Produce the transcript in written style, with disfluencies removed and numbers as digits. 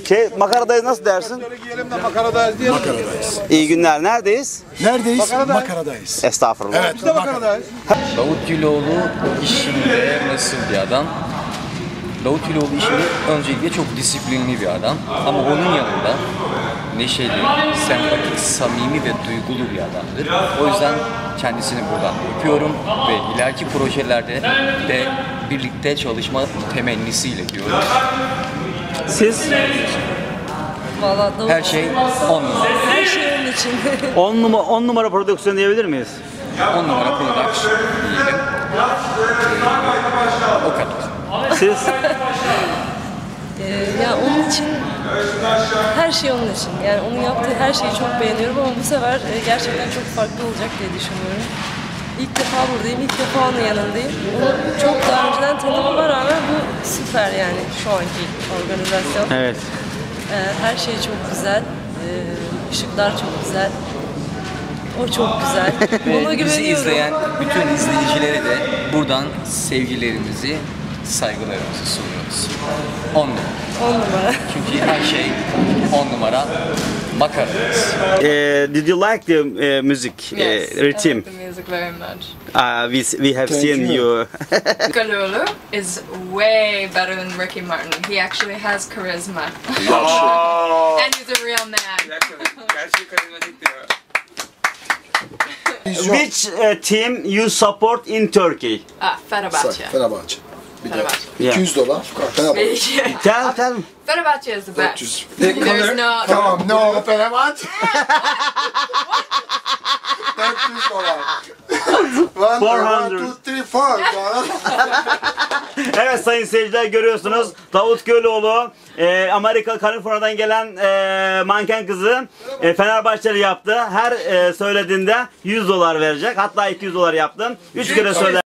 Makaradayız nasıl dersin? Giyelim de makaradayız diyelim. Makaradayız. İyi günler. Neredeyiz? Neredeyiz? Makaradayız. Estağfurullah. Evet. Biz de makaradayız. Davut Güloğlu işinde nasıl bir adam? Davut Güloğlu işinde öncelikle çok disiplinli bir adam. Ama onun yanında neşeli, sempatik, samimi ve duygulu bir adamdır. O yüzden kendisini buradan öpüyorum ve ileriki projelerde de birlikte çalışma temennisiyle diyorum. Siz Vallahi Davut, Her şey 10 numara. her şey onun için. 10 numara prodüksiyon diyebilir miyiz? 10 numara production diyelim. O kadar. Siz Ya onun için her şey onun için. Yani onun yaptığı her şeyi çok beğeniyorum ama bu sefer gerçekten çok farklı olacak diye düşünüyorum. İlk defa buradayım, ilk defa onun yanındayım. Onu çok daha önceden tanımama rağmen bu süper yani şu anki organizasyon. evet. Her şey çok güzel. Işıklar çok güzel. O çok güzel. Ona Ve bizi güveniyorum. izleyen bütün izleyicilere de buradan sevgilerimizi, saygılarımızı sunuyoruz. 10 numara. 10 numara. Çünkü her şey 10 numara. Makaradayız. Did you like the music Yes, I rhythm? like the music very much. We have seen you. Kalulu is way better than Ricky Martin. He actually has charisma. And he's a real man. Which team you support in Turkey? Fenerbahçe. Fenerbahçe. Bir de Fenerbahçe. $200. Fenerbahçe. Tell. Fenerbahçe is the best. 400. There's no... Tamam ne oldu Fenerbahçe? $400. 1, 2, 3, 4. Evet sayın seyirciler görüyorsunuz Davut Göloğlu Amerika Kaliforniya'dan gelen manken kızı Fenerbahçeli yaptı. Her söylediğinde $100 verecek. Hatta $200 yaptım. 3 kere söyle.